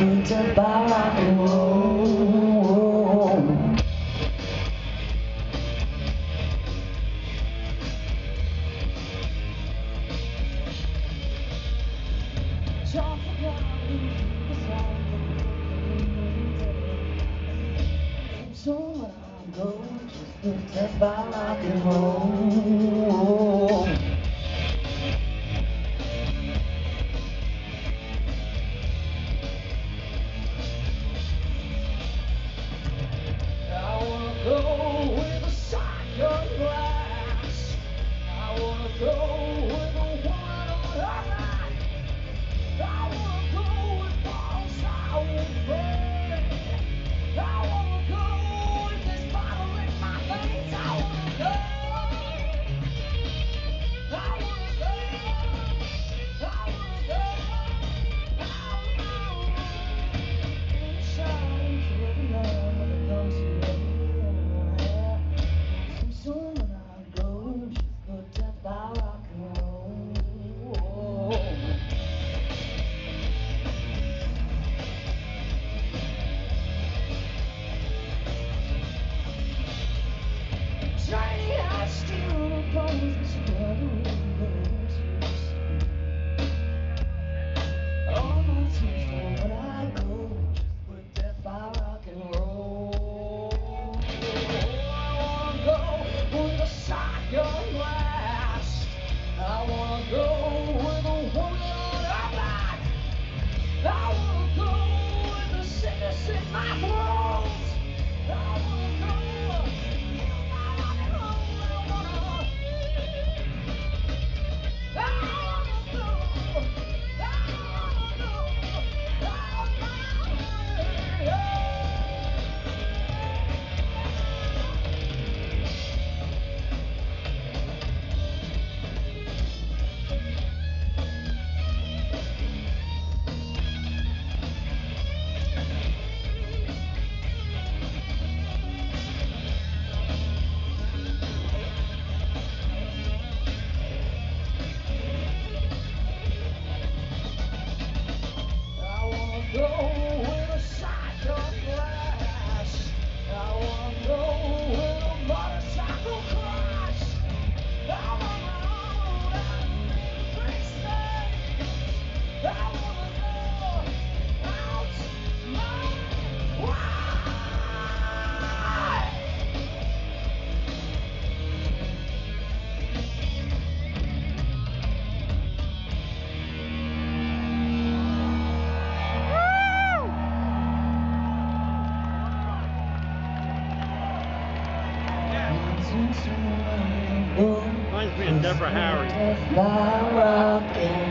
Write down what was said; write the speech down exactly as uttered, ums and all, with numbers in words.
Death by rock and roll. Jump for God, the sound of the so when I go, just the death by rock and roll. Go with a shotgun blast. I wanna go with a woman on her back. I wanna go with balls I won't break. I wanna go with this bottle in my veins. I wanna go. I wanna go. I wanna go. I wanna go. Shine to the love when it comes to it. So when I go, just put death by rock and roll. Shiny eyes steal the bones that struggle with the on my tombstone when I go, just put death by rock and roll. Shotgun blast. I wanna go with a woman on her back. I wanna go with the sickness in my throat. I wanna go. Heal my rock and roll. I wanna. I wanna go. I wanna go. I wanna go. Go with a shotgun blast. I wanna go with a motorcycle crash. I wanna go down the big stage. I wanna go out my way. Reminds me of Deborah Harry.